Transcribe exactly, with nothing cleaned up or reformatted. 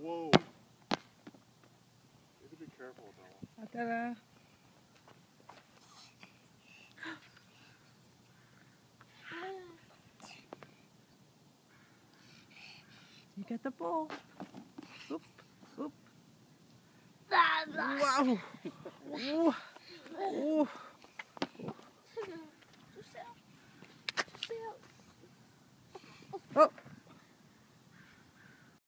Whoa. You have to be careful with that one. Ta-da. You get the ball. Oop, oop. Wow.